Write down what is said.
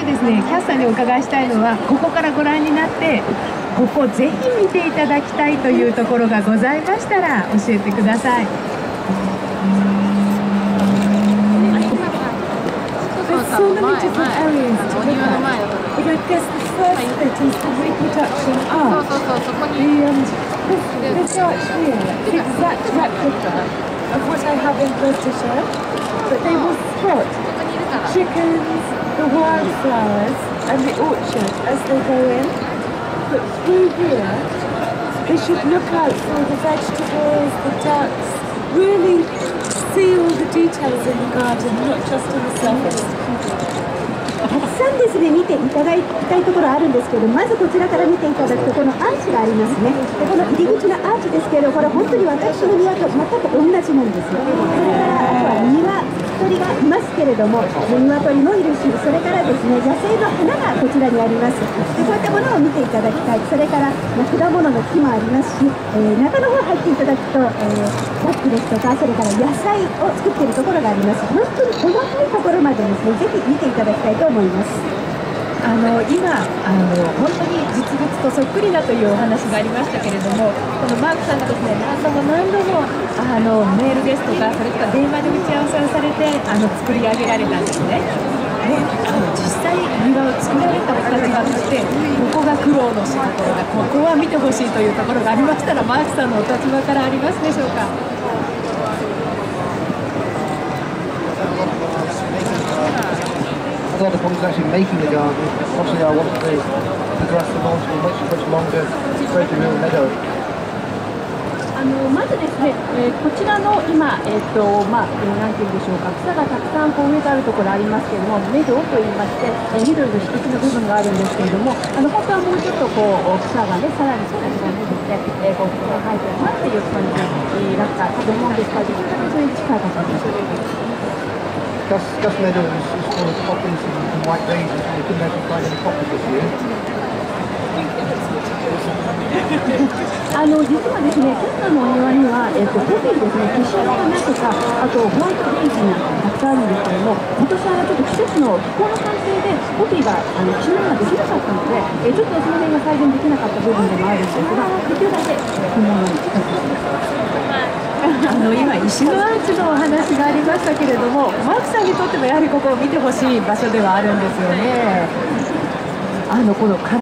にですね、キャスさんにお伺いしたいのは、ここからご覧になってここぜひ見ていただきたいというところがございましたら教えてください。So many different areas to look at. But I guess the first bit is the reproduction art. This art here, the exact replica of what I have in Gloucestershire, but they will spot chickens, the wildflowers and the orchard as they go in. But through here, they should look out for the vegetables, the ducks, really see all the details in the garden, not just on the surface. たくさんですね、見ていただきたいところあるんですけど、まずこちらから見ていただくと、このアーチがありますね。でこの入り口のアーチですけれど、これ本当に私の庭と全く同じなんですよ。それからあとは鶏がいますけれども、鶏もいるし、それからですね、野生の花がこちらにあります。でこういったものを見ていただきたい。それから果物の木もありますし、中の方入っていただくと、バッグですとか、それから野菜を作っているところがあります。本当に細かいところまでですね、ぜひ見ていただきたいと思います。 今本当に実物とそっくりだというお話がありましたけれども、このマークさんがですね、何度もメールですとか、それから電話で打ち合わせをされて作り上げられたんですね。で実際庭を作られたお立場として、ここが苦労のしどころだ、ここは見てほしいというところがありましたら、マークさんのお立場からありますでしょうか。 A lot of problems actually making the garden. Obviously, I want to address the launch of a much longer, create a real meadow. まずですね、こちらの今、なんていうんでしょうか、草がたくさん植えてあるところありますけれども、メドウといいまして、緑の敷地の部分があるんですけれども、本当はもうちょっと草がね、さらに形が伸びて、草が生えてるなっていう感じだったかと思うんですが、実際にそれに近い形です。 Gus Meadow is full of poppies and white daisies, and we couldn't actually find any poppies this year. 実はですね、キャスターのお庭には、ポピーですね、ケシの花とか、あとホワイトデイジーなんかたくさんあるんですけれども、今年はちょっと季節の気候の関係で、ポピーがケシの花ができなかったので、ちょっとその辺が再現できなかった部分でもあるんですが、できるだけ本物に近づけています。 今、石のアーチのお話がありましたけれども、マークさんにとってもやはりここを見てほしい場所ではあるんですよね。この